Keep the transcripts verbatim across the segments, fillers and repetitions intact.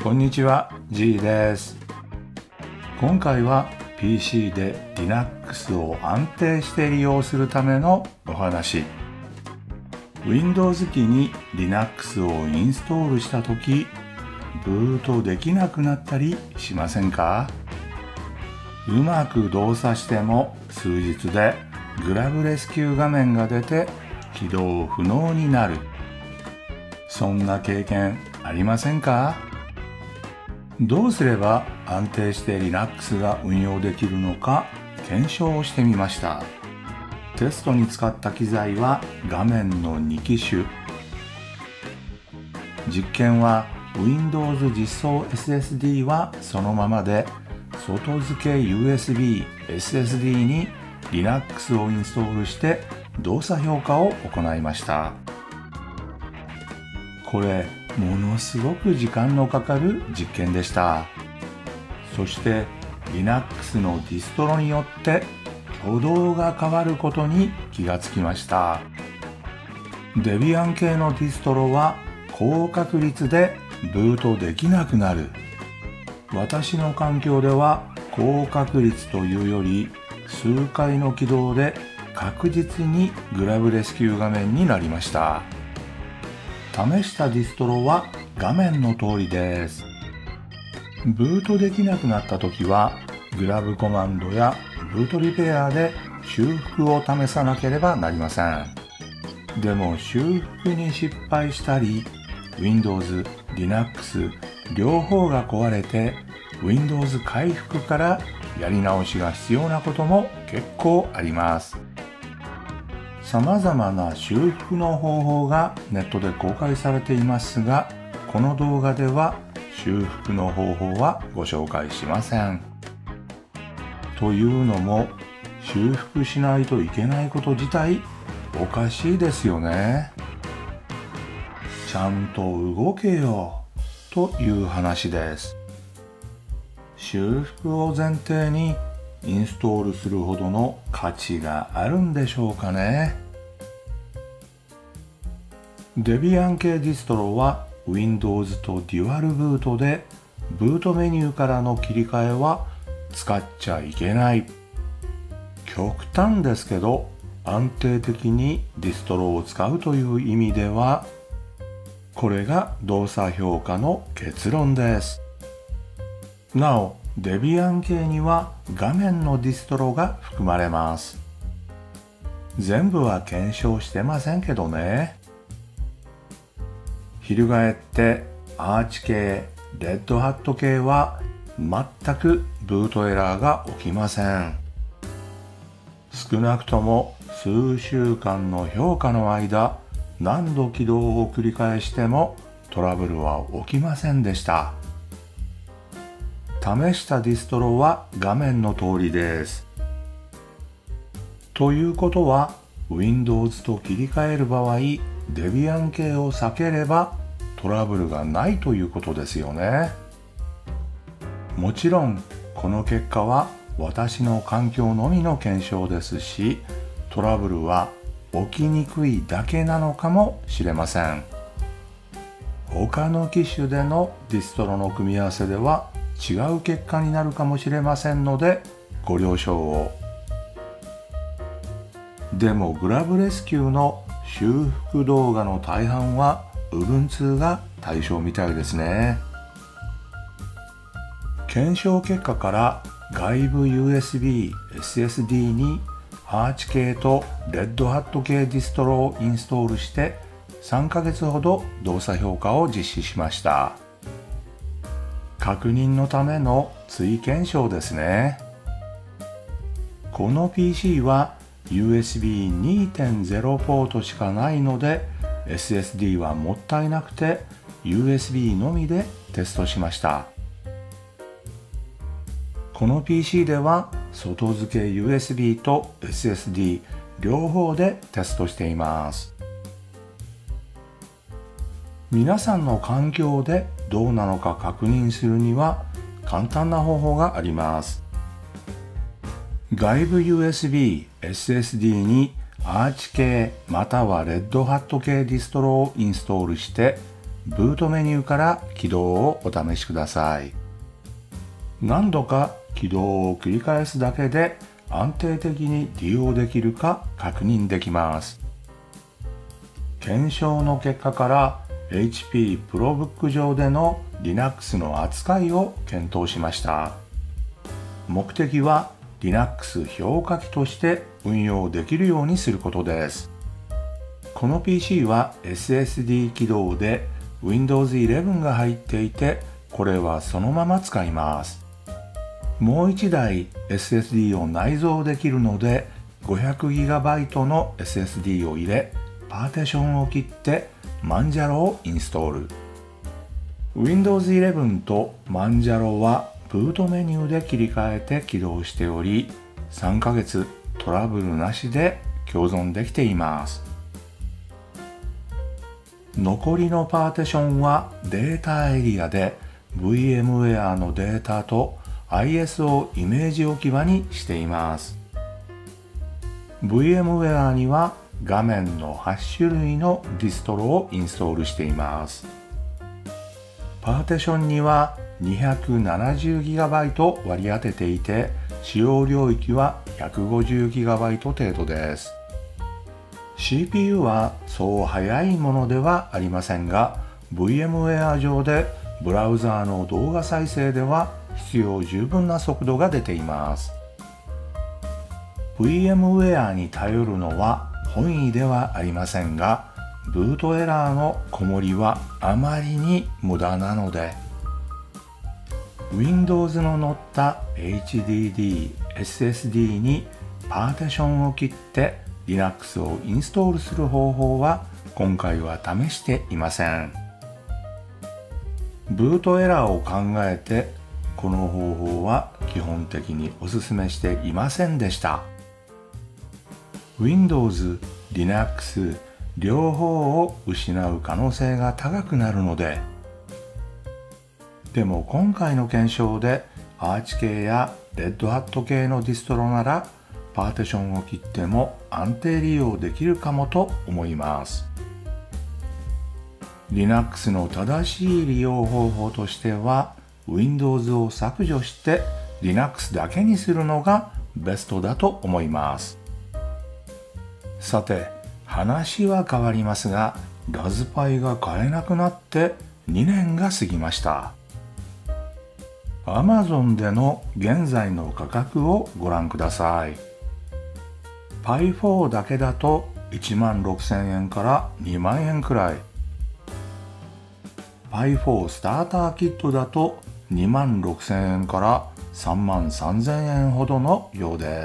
こんにちは、G です。今回は ピーシー で Linux を安定して利用するためのお話。Windows 機に Linux をインストールしたとき、ブートできなくなったりしませんか？うまく動作しても数日でグラブレスキュー画面が出て起動不能になる。そんな経験ありませんか？どうすれば安定して Linux が運用できるのか検証してみました。テストに使った機材は画面のに機種。実験は Windows 実装 エスエスディー はそのままで、外付け ユーエスビー、エスエスディー に Linux をインストールして動作評価を行いました。これものすごく時間のかかる実験でした。そして Linux のディストロによって挙動が変わることに気がつきました。Debian 系のディストロは高確率でブートできなくなる。私の環境では高確率というより数回の起動で確実にグラブレスキュー画面になりました。試したディストロは画面の通りです。ブートできなくなった時はグラブコマンドやブートリペアで修復を試さなければなりません。でも修復に失敗したり Windows、Linux 両方が壊れて Windows 回復からやり直しが必要なことも結構あります。様々な修復の方法がネットで公開されていますが、この動画では修復の方法はご紹介しません。というのも、修復しないといけないこと自体おかしいですよね。ちゃんと動けよという話です。修復を前提にインストールするほどの価値があるんでしょうかね。Debian 系ディストロは Windows とデュアルブートで、ブートメニューからの切り替えは使っちゃいけない。極端ですけど、安定的にディストロを使うという意味では、これが動作評価の結論です。なお、Debian 系には画面のディストロが含まれます。全部は検証してませんけどね。翻ってアーチ系、レッドハット系は全くブートエラーが起きません。少なくとも数週間の評価の間、何度起動を繰り返してもトラブルは起きませんでした。試したディストロは画面の通りです。ということは Windows と切り替える場合、Debian 系を避ければトラブルがないということですよね。もちろんこの結果は私の環境のみの検証ですし、トラブルは起きにくいだけなのかもしれません。他の機種でのディストロの組み合わせでは違う結果になるかもしれませんのでご了承を。でもグラブレスキューの修復動画の大半は Ubuntu が対象みたいですね。検証結果から外部 ユーエスビー、エスエスディー にアーチ系とレッドハット系ディストロをインストールしてさんかげつほど動作評価を実施しました。確認のための追検証ですね。この ピーシー は ユーエスビーにてんゼロ ポートしかないので エスエスディー はもったいなくて ユーエスビー のみでテストしました。この ピーシー では外付け ユーエスビー と エスエスディー 両方でテストしています。皆さんの環境でどうなのか確認するには簡単な方法があります。外部 ユーエスビー、エスエスディー にアーチ系またはレッドハット系ディストロをインストールしてブートメニューから起動をお試しください。何度か起動を繰り返すだけで安定的に利用できるか確認できます。検証の結果から エイチピー ProBook 上での Linux の扱いを検討しました。目的は Linux 評価器として運用できるようにすることです。この ピーシー は エスエスディー 起動で ウィンドウズイレブン が入っていて、これはそのまま使います。もういちだい エスエスディー を内蔵できるので ごひゃくギガバイト の エスエスディー を入れ、パーティションを切ってマンジャロをインストール。ウィンドウズイレブン とマンジャロはブートメニューで切り替えて起動しており、さんかげつトラブルなしで共存できています。残りのパーティションはデータエリアで VMware のデータと アイエス をイメージ置き場にしています。VMware には画面のはちしゅるいのディストロをインストールしています。パーティションには にひゃくななじゅうギガバイト 割り当てていて、使用領域は ひゃくごじゅうギガバイト 程度です。シーピーユー はそう速いものではありませんが、VMware 上でブラウザーの動画再生では必要十分な速度が出ています。VMware に頼るのは本意ではありませんが、ブートエラーのこもりはあまりに無駄なので、Windows の載った エイチディーディー、エスエスディー にパーティションを切って Linux をインストールする方法は今回は試していません。ブートエラーを考えてこの方法は基本的にお勧めしていませんでした。Windows、Linux 両方を失う可能性が高くなるので、でも今回の検証でアーチ系やレッドハット系のディストロならパーティションを切っても安定利用できるかもと思います。Linux の正しい利用方法としては Windows を削除して Linux だけにするのがベストだと思います。さて、話は変わりますが、ラズパイが買えなくなってにねんが過ぎました。Amazon での現在の価格をご覧ください。パイフォー だけだといちまんろくせんえんからにまんえんくらい。パイフォー スターターキットだとにまんろくせんえんからさんまんさんぜんえんほどのようです。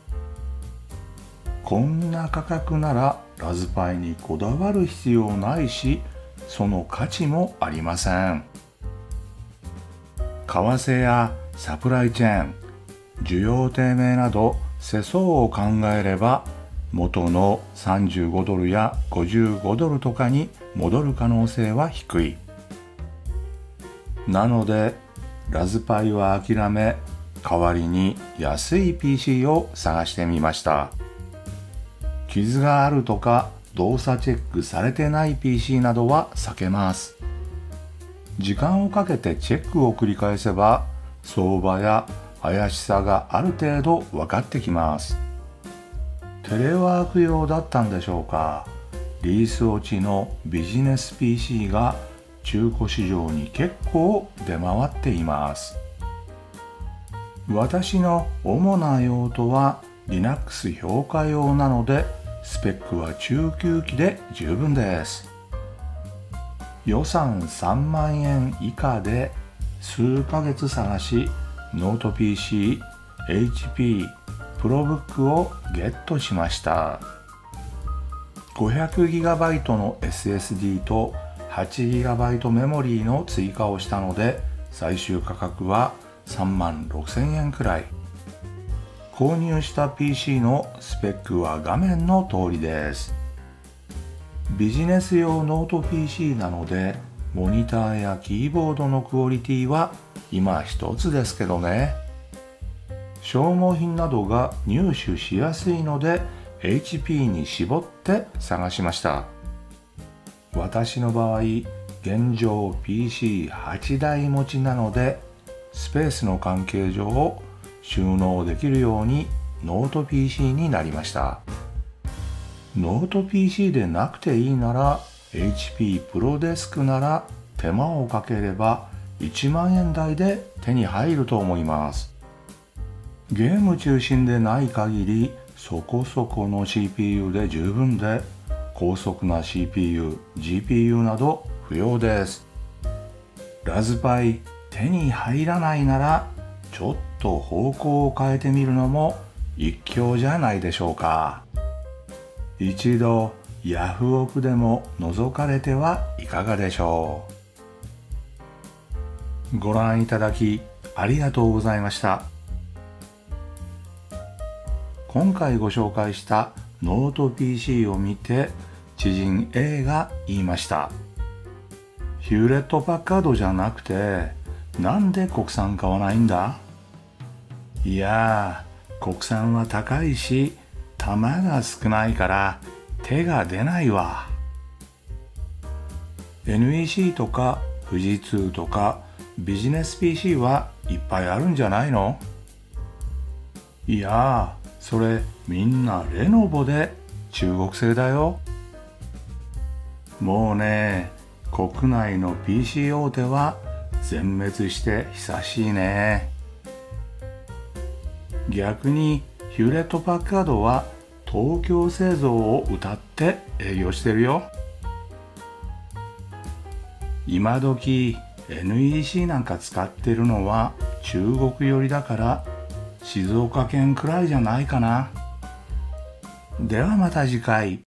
こんな価格ならラズパイにこだわる必要ないし、その価値もありません。為替やサプライチェーン、需要低迷など世相を考えれば元のさんじゅうごドルやごじゅうごドルとかに戻る可能性は低い。なのでラズパイは諦め、代わりに安い ピーシー を探してみました。傷があるとか動作チェックされてない ピーシー などは避けます。時間をかけてチェックを繰り返せば相場や怪しさがある程度分かってきます。テレワーク用だったんでしょうか。リース落ちのビジネス ピーシー が中古市場に結構出回っています。私の主な用途は Linux 評価用なのでスペックは中級機で十分です。予算さんまんえん以下で数ヶ月探し、ノート ピーシー、エイチピー、ProBook をゲットしました。ごひゃくギガバイト の エスエスディー と はちギガバイト メモリーの追加をしたので、最終価格はさんまんろくせんえんくらい。購入した ピーシー のスペックは画面の通りです。ビジネス用ノート ピーシー なので、モニターやキーボードのクオリティは今一つですけどね。消耗品などが入手しやすいので エイチピー に絞って探しました。私の場合、現現状 ピーシーはち 台持ちなので、スペースの関係上収納できるようにノート ピーシー になりました。ノート ピーシー でなくていいなら エイチピー プロデスクなら手間をかければいちまんえん台で手に入ると思います。ゲーム中心でない限りそこそこの シーピーユー で十分で、高速な シーピーユー、ジーピーユー など不要です。ラズパイ手に入らないならちょっと方向を変えてみるのも一興じゃないでしょうか。一度ヤフオクでも覗かれてはいかがでしょう。ご覧いただきありがとうございました。今回ご紹介したノート ピーシー を見て知人 A が言いました。ヒューレット・パッカードじゃなくてなんで国産買わないんだ？いやー、国産は高いし弾が少ないから手が出ないわ。 エヌイーシー とか富士通とかビジネス ピーシー はいっぱいあるんじゃないの？いやー、それみんなレノボで中国製だよ。もうね、国内の ピーシー 大手は全滅して久しいね。逆にヒューレット・パッカードは東京製造を謳って営業してるよ。今時 エヌイーシー なんか使ってるのは中国寄りだから静岡県くらいじゃないかな。ではまた次回。